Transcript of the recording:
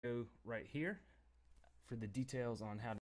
right here for the details on how to